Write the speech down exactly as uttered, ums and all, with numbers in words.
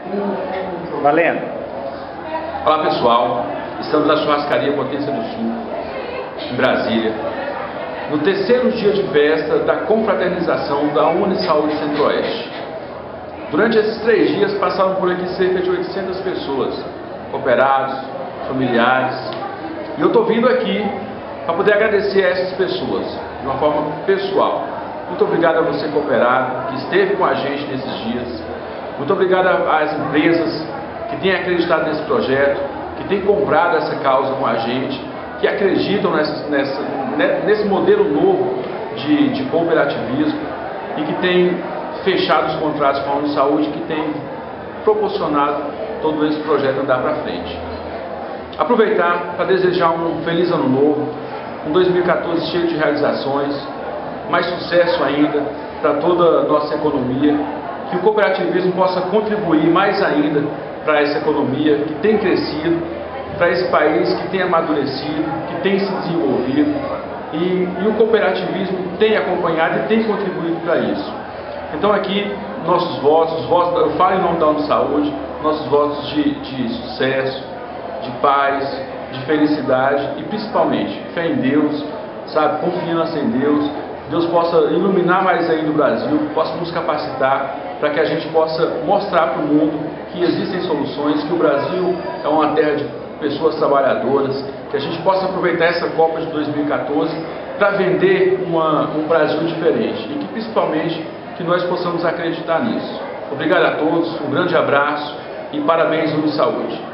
Valendo. Olá pessoal, estamos na churrascaria Potência do Sul, em Brasília, no terceiro dia de festa da confraternização da Unisaúde Centro-Oeste. Durante esses três dias passaram por aqui cerca de oitocentas pessoas, cooperados, familiares, e eu estou vindo aqui para poder agradecer a essas pessoas, de uma forma pessoal. Muito obrigado a você, cooperado, que esteve com a gente nesses dias. Muito obrigado às empresas que têm acreditado nesse projeto, que têm comprado essa causa com a gente, que acreditam nessa, nessa, nesse modelo novo de, de cooperativismo e que têm fechado os contratos com a Unisaúde, que tem proporcionado todo esse projeto andar para frente. Aproveitar para desejar um feliz ano novo, um dois mil e quatorze cheio de realizações, mais sucesso ainda para toda a nossa economia, que o cooperativismo possa contribuir mais ainda para essa economia que tem crescido, para esse país que tem amadurecido, que tem se desenvolvido, e, e o cooperativismo tem acompanhado e tem contribuído para isso. Então aqui, nossos votos, os votos, eu falo em nome da Unisaúde, nossos votos de, de sucesso, de paz, de felicidade e principalmente fé em Deus, sabe, confiança em Deus. Deus possa iluminar mais ainda o Brasil, possa nos capacitar para que a gente possa mostrar para o mundo que existem soluções, que o Brasil é uma terra de pessoas trabalhadoras, que a gente possa aproveitar essa Copa de dois mil e quatorze para vender uma, um Brasil diferente e que principalmente que nós possamos acreditar nisso. Obrigado a todos, um grande abraço e parabéns, Unisaúde.